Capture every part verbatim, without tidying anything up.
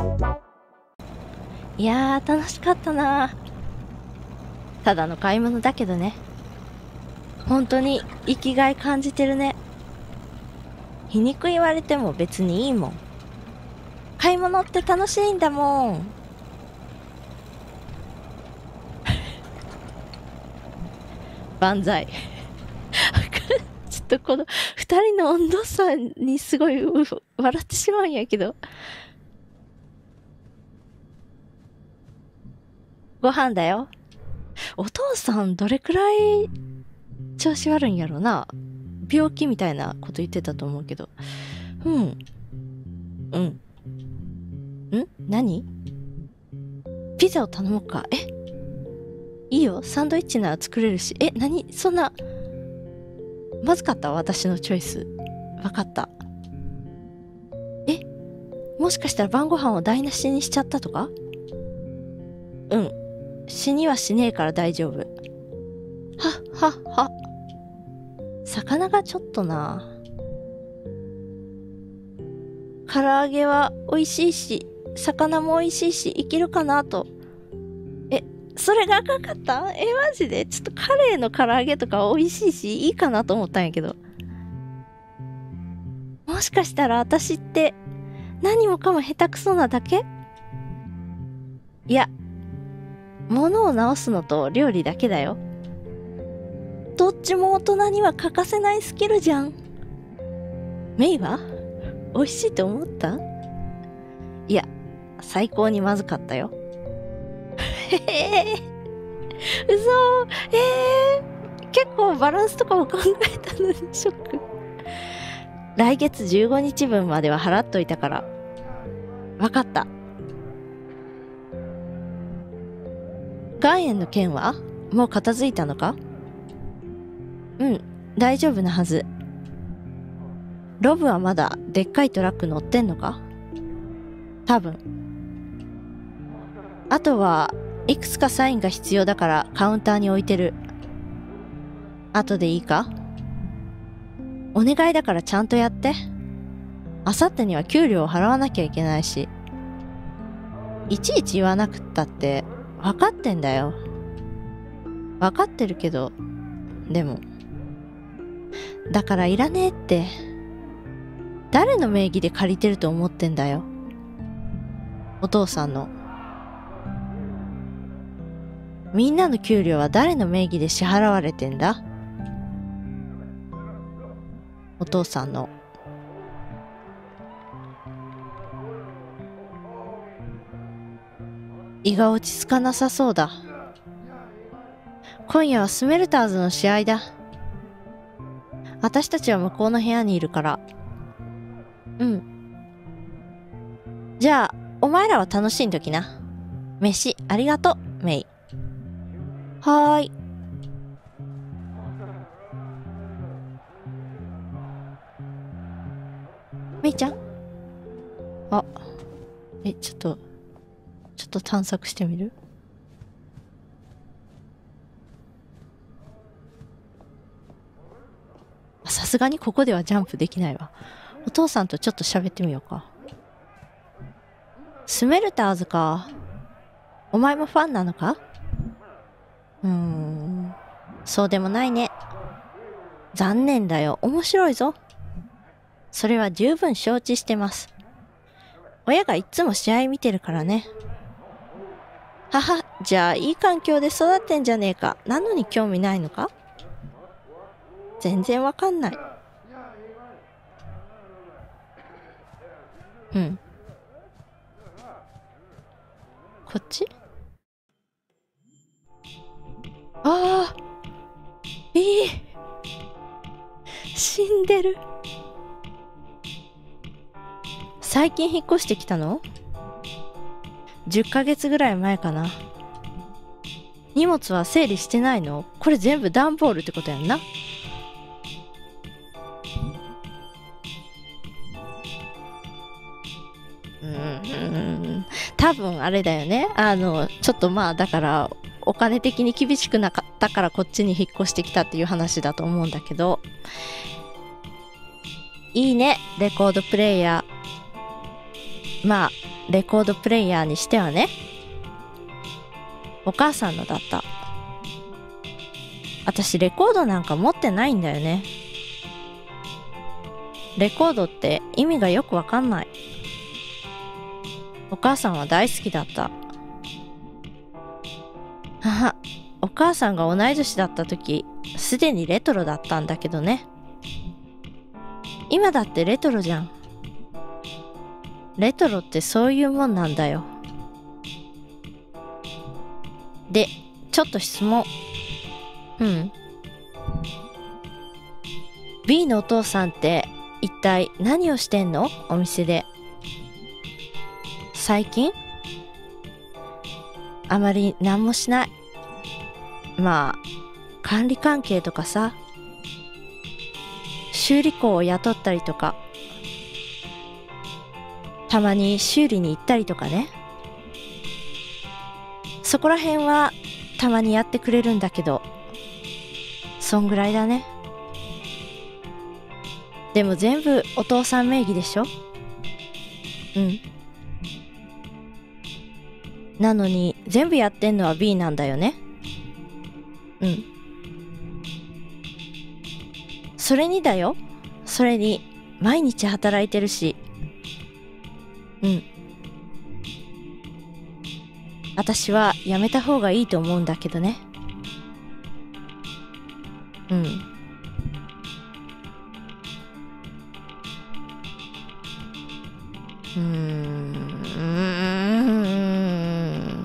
いやー、楽しかったな。ただの買い物だけどね。本当に生きがい感じてるね。皮肉言われても別にいいもん。買い物って楽しいんだもん。万歳。ちょっとこの二人の温度差にすごい笑ってしまうんやけど。ご飯だよ。お父さんどれくらい調子悪いんやろな。病気みたいなこと言ってたと思うけど。うん。うん。ん何？ピザを頼もうか。え？いいよ。サンドイッチなら作れるし。え、何？そんな、まずかった？私のチョイス。わかった。え？もしかしたら晩ご飯を台無しにしちゃったとか？うん。死にはしねえから大丈夫。はっはっは。魚がちょっとな。唐揚げは美味しいし、魚も美味しいし、いけるかなと。え、それが赤かった？え、マジで？ちょっとカレーの唐揚げとか美味しいし、いいかなと思ったんやけど。もしかしたら私って何もかも下手くそなだけ？いや、物を直すのと料理だけだよ。どっちも大人には欠かせないスキルじゃん。メイは美味しいと思った？いや、最高にまずかったよ。へへー、嘘。えー、結構バランスとかも考えたのにショック。来月じゅうごにちぶんまでは払っといたから。わかった。岩塩の件はもう片付いたのか？うん、大丈夫なはず。ロブはまだでっかいトラック乗ってんのか？多分。あとはいくつかサインが必要だからカウンターに置いてる。後でいいか？お願いだからちゃんとやって。あさってには給料を払わなきゃいけないし。いちいち言わなくったって分かってんだよ。分かってるけど、でも。だからいらねえって。誰の名義で借りてると思ってんだよ。お父さんの。みんなの給料は誰の名義で支払われてんだ？お父さんの。胃が落ち着かなさそうだ。今夜はスメルターズの試合だ。私たちは向こうの部屋にいるから。うん。じゃあ、お前らは楽しんどきな。飯、ありがとう、メイ。はーい。メイちゃん？あ、え、ちょっと、ちょっと探索してみる？さすがにここではジャンプできないわ。お父さんとちょっと喋ってみようか。スメルターズか。お前もファンなのか？うーん、そうでもないね。残念だよ。面白いぞ。それは十分承知してます。親がいつも試合見てるからね。はは、じゃあいい環境で育ってんじゃねえか。なのに興味ないのか？全然わかんない。うん。こっち？ああ、いい。死んでる。最近引っ越してきたの？ じゅっ ヶ月ぐらい前かな。荷物は整理してないの？これ全部段ボールってことやんな。うーん、多分あれだよね。あの、ちょっとまあだからお金的に厳しくなかったからこっちに引っ越してきたっていう話だと思うんだけど。いいね、レコードプレイヤー。まあ、 レコードプレイヤーにしてはね、お母さんのだった。私レコードなんか持ってないんだよね。レコードって意味がよくわかんない。お母さんは大好きだった。はは、お母さんが同い年だった時、すでにレトロだったんだけどね。今だってレトロじゃん。レトロってそういうもんなんだよ。で、ちょっと質問。うん。B のお父さんって一体何をしてんの？お店で。最近？あまり何もしない。まあ、管理関係とかさ。修理工を雇ったりとか。たまに修理に行ったりとかね。そこら辺はたまにやってくれるんだけど、そんぐらいだね。でも全部お父さん名義でしょ？うん。なのに全部やってんのは B なんだよね。うん。それにだよ。それに毎日働いてるし。うん。私はやめた方がいいと思うんだけどね。うん。うーん。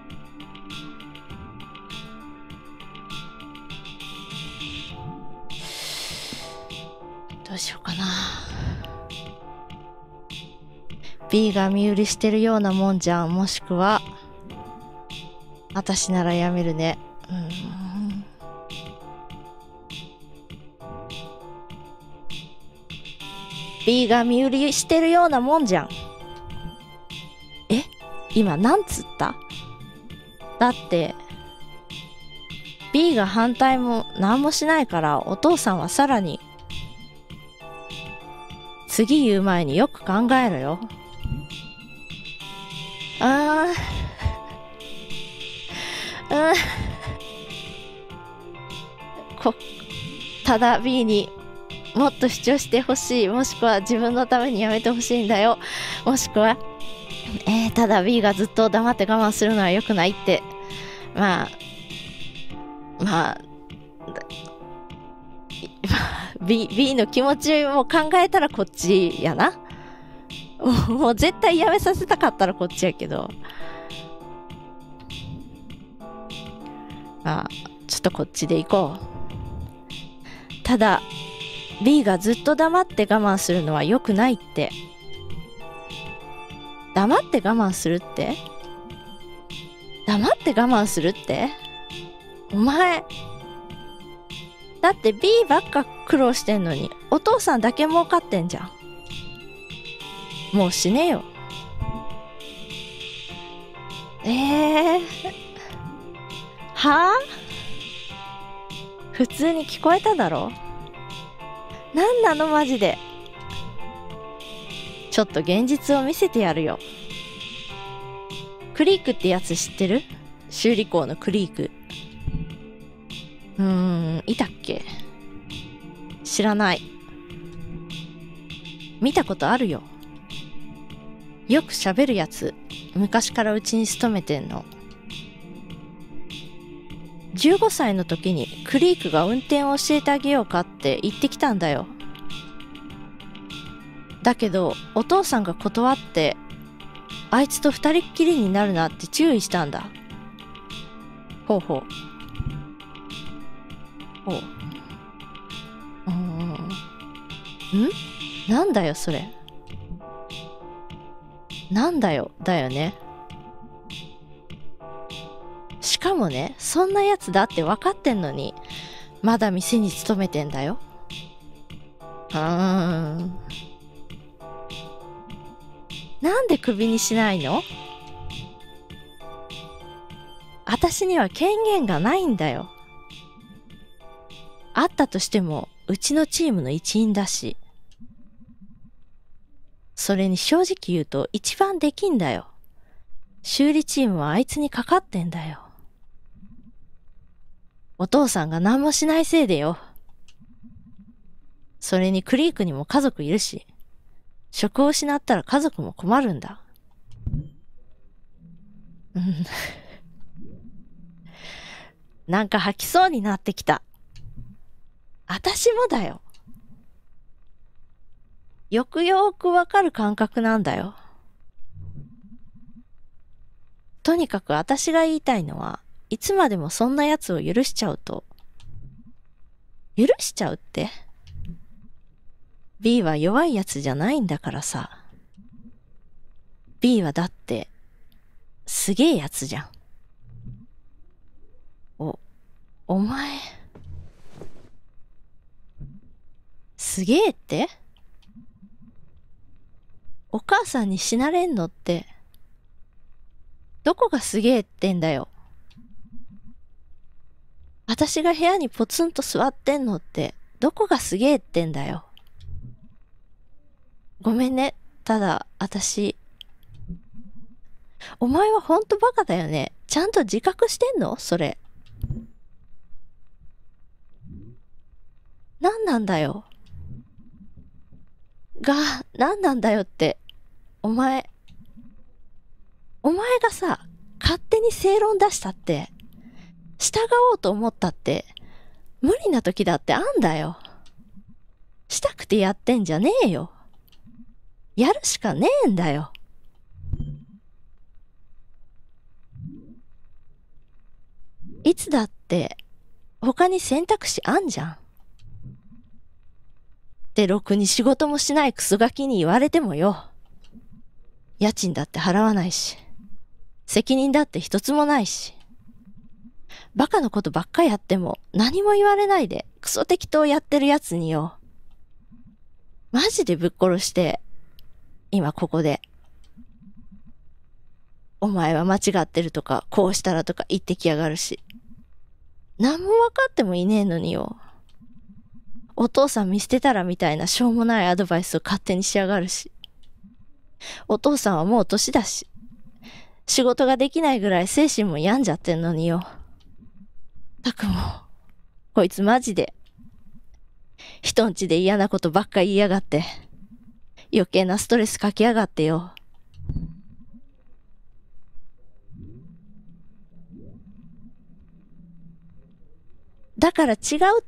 どうしようかな。B が身売りしてるようなもんじゃん。もしくは私ならやめるね。うん。B が身売りしてるようなもんじゃん。え？今なんつった？だって B が反対も何もしないから、お父さんはさらに。次言う前によく考えろよ。あーうんこただ B にもっと主張してほしい、もしくは自分のためにやめてほしいんだよ、もしくは、えー、ただ B がずっと黙って我慢するのは良くないって。まあまあ B, B の気持ちも考えたらこっちやな。もう絶対やめさせたかったらこっちやけど、まあちょっとこっちで行こう。ただ B がずっと黙って我慢するのは良くないって。黙って我慢するって黙って我慢するってお前だって B ばっか苦労してんのに、お父さんだけ儲かってんじゃん。もう死ねよ。えー、はあ？普通に聞こえただろ。なんなのマジで。ちょっと現実を見せてやるよ。クリークってやつ知ってる？修理工のクリーク。うーん、いたっけ？知らない。見たことあるよ。よく喋るやつ。昔からうちに勤めてんの。じゅうごさいの時にクリークが運転を教えてあげようかって言ってきたんだよ。だけどお父さんが断って、あいつと二人っきりになるなって注意したんだ。ほうほう。ほう。うーん。ん？なんだよそれ。なんだよだよね。しかもね、そんなやつだって分かってんのにまだ店に勤めてんだよ。うーん。なんでクビにしないの？私には権限がないんだよ。あったとしてもうちのチームの一員だし。 それに正直言うと一番できんだよ。修理チームはあいつにかかってんだよ。お父さんが何もしないせいでよ。それにクリークにも家族いるし、職を失ったら家族も困るんだ。うん。なんか吐きそうになってきた。あたしもだよ。よくよーくわかる感覚なんだよ。とにかくあたしが言いたいのは、いつまでもそんな奴を許しちゃうと、許しちゃうって ?B は弱い奴じゃないんだからさ。B はだって、すげえ奴じゃん。お、お前、すげえって？お母さんに死なれんのって、どこがすげえってんだよ。私が部屋にポツンと座ってんのって、どこがすげえってんだよ。ごめんね。ただ、私。お前はほんとバカだよね。ちゃんと自覚してんの？それ。何なんだよ。が、何なんだよって。お前。お前がさ、勝手に正論出したって、従おうと思ったって、無理な時だってあんだよ。したくてやってんじゃねえよ。やるしかねえんだよ。いつだって、他に選択肢あんじゃん。で、ろくに仕事もしないクソガキに言われてもよ。家賃だって払わないし、責任だって一つもないし。バカなことばっかやっても何も言われないでクソ適当やってるやつによ。マジでぶっ殺して、今ここで。お前は間違ってるとか、こうしたらとか言ってきやがるし。何も分かってもいねえのによ。お父さん見捨てたらみたいなしょうもないアドバイスを勝手にしやがるし。お父さんはもう年だし。仕事ができないぐらい精神も病んじゃってんのによ。たくも、こいつマジで。人んちで嫌なことばっか言いやがって。余計なストレスかけやがってよ。だから違うって。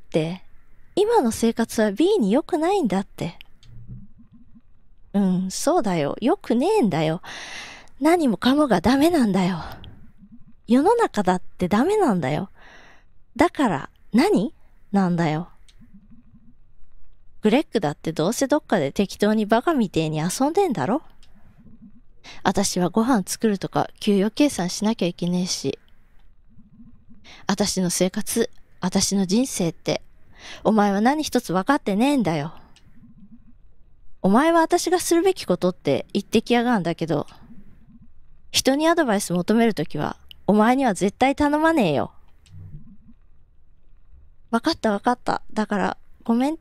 今の生活は B に良くないんだって。うん、そうだよ。良くねえんだよ。何もかもがダメなんだよ。世の中だってダメなんだよ。だから何なんだよ。グレッグだってどうせどっかで適当にバカみてえに遊んでんだろ。私はご飯作るとか給与計算しなきゃいけねえし。私の生活、私の人生って、お前は何一つ分かってねえんだよ。お前は私がするべきことって言ってきやがんだけど、人にアドバイス求めるときは、お前には絶対頼まねえよ。分かった分かった。だから、ごめんって。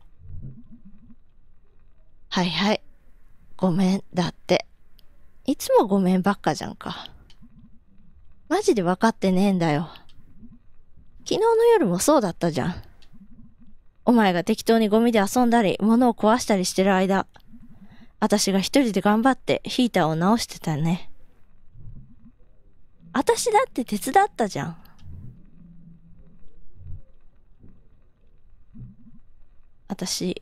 はいはい。ごめん、だって。いつもごめんばっかじゃんか。マジで分かってねえんだよ。昨日の夜もそうだったじゃん。お前が適当にゴミで遊んだり、物を壊したりしてる間、私が一人で頑張ってヒーターを直してたね。私だって手伝ったじゃん。私、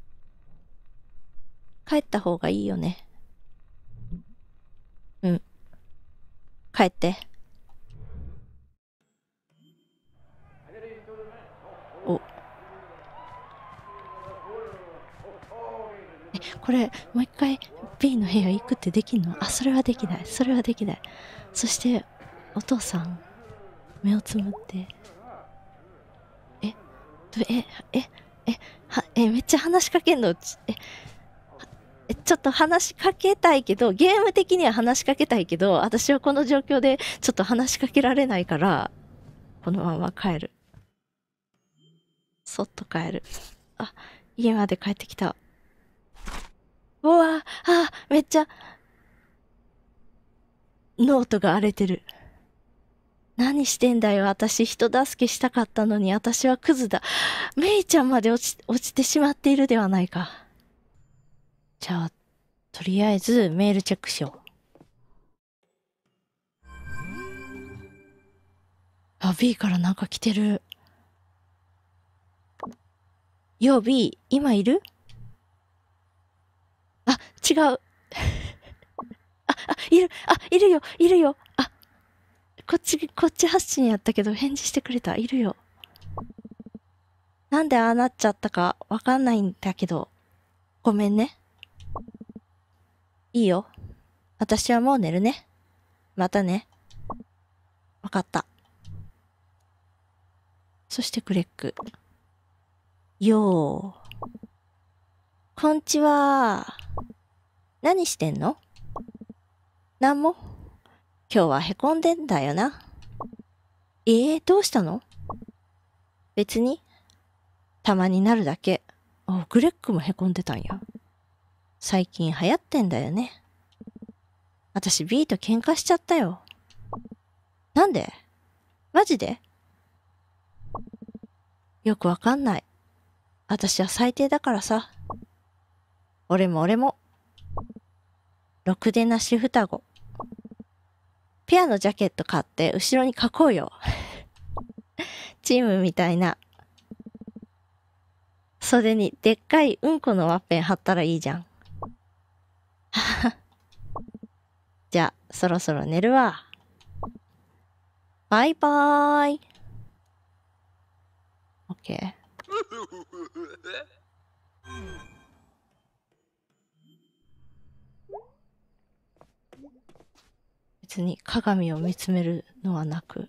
帰った方がいいよね。うん。帰って。お。え、これ、もう一回 B の部屋行くってできんの？あ、それはできない。それはできない。そして、お父さん、目をつむって。え、え、え、え、は、え、めっちゃ話しかけんの？え、え、ちょっと話しかけたいけど、ゲーム的には話しかけたいけど、私はこの状況でちょっと話しかけられないから、このまま帰る。そっと帰る。あ、家まで帰ってきた。 うわあ、めっちゃ、ノートが荒れてる。何してんだよ、私人助けしたかったのに、私はクズだ。メイちゃんまで落ち、落ちてしまっているではないか。じゃあ、とりあえずメールチェックしよう。あ、B からなんか来てる。よ、B、今いる？あ、違う。あ、あ、いる、あ、いるよ、いるよ。あ、こっち、こっち発信やったけど返事してくれた。いるよ。なんでああなっちゃったかわかんないんだけど、ごめんね。いいよ。私はもう寝るね。またね。わかった。そしてクレック。よー。こんちは。何してんの？なんも。今日はへこんでんだよな。ええー、どうしたの？別に。たまになるだけ。あ、グレッグもへこんでたんや。最近流行ってんだよね。私 B と喧嘩しちゃったよ。なんで？マジで？よくわかんない。私は最低だからさ。俺も俺も。ろくでなし双子。ペアのジャケット買って後ろに書こうよ。チームみたいな。袖にでっかいうんこのワッペン貼ったらいいじゃん。じゃあ、そろそろ寝るわ。バイバーイ。オッケー。別に鏡を見つめるのはなく。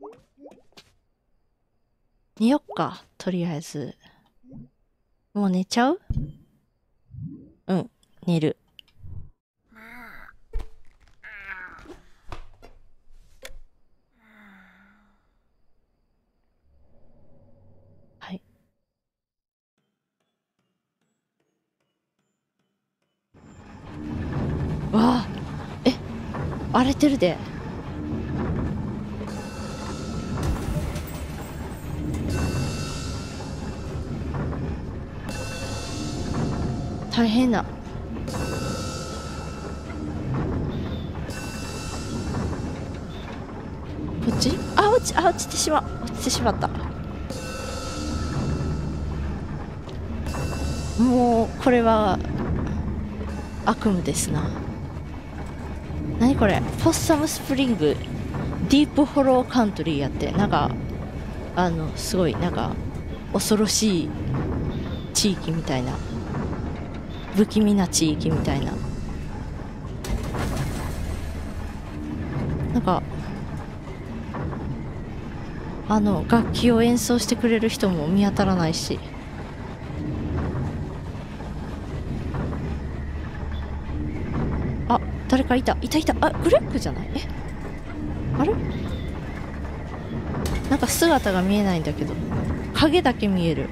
寝よっか、とりあえず。もう寝ちゃう？うん、寝る。はい。わあ、え、荒れてるで。大変な。こっち？あ、落ち、あ、落ちてしまう。落ちてしまった。もう、これは、悪夢ですな。なにこれ？ポッサムスプリング、ディープホローカントリーやって、なんか、あの、すごい、なんか、恐ろしい地域みたいな。不気味な地域みたいな。なんか、あの楽器を演奏してくれる人も見当たらないし。あ、誰かいたいたいた。あ、グレッグじゃない？え、あれ？なんか姿が見えないんだけど、影だけ見える。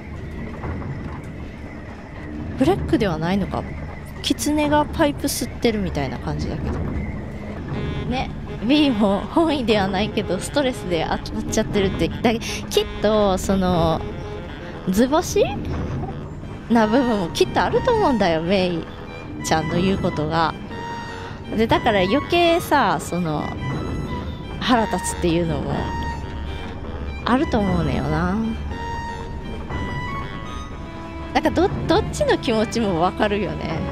グレッグではないのか。キツネがパイプ吸ってるみたいな感じだけどね。 B も本意ではないけどストレスで当たっちゃってるって。だきっとその図星な部分もきっとあると思うんだよ、メイちゃんの言うことが。でだから余計さ、その腹立つっていうのもあると思うねよな。なんか ど, どっちの気持ちもわかるよね。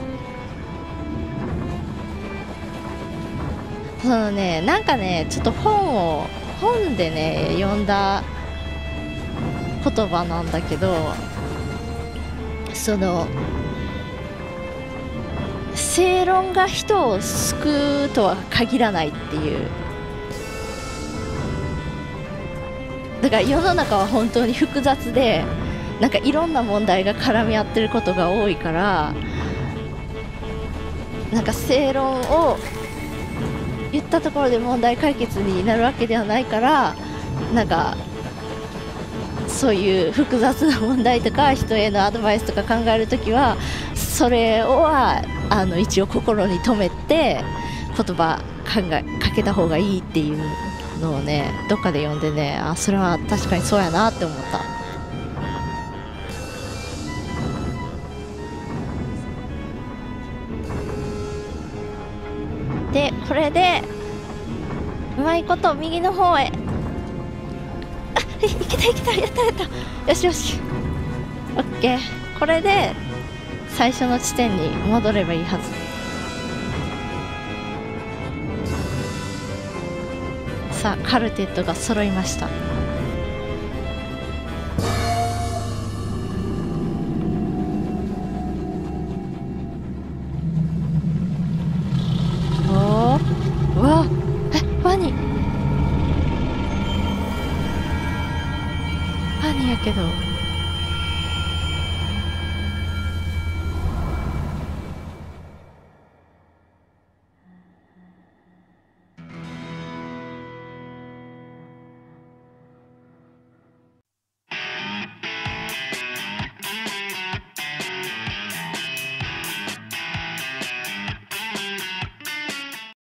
そのね、なんかね、ちょっと本を本でね読んだ言葉なんだけど、その正論が人を救うとは限らないっていう。だから世の中は本当に複雑で、なんかいろんな問題が絡み合ってることが多いから、なんか正論を言ったところで問題解決になるわけではないから、なんかそういう複雑な問題とか人へのアドバイスとか考えるときはそれはあの一応心に留めて言葉考えかけた方がいいっていうのをねどっかで読んでね、あそれは確かにそうやなって思った。でこれでうまいこと右の方へ、あいけたいけた、やったやった、よしよし、オッケー。これで最初の地点に戻ればいいはず。さあカルテットが揃いました。おー、うわえワニワニやけど